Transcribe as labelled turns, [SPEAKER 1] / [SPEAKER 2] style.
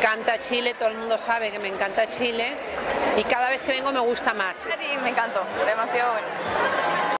[SPEAKER 1] encanta Chile, todo el mundo sabe que me encanta Chile y cada vez que vengo me gusta más.
[SPEAKER 2] Y me encantó, demasiado bueno.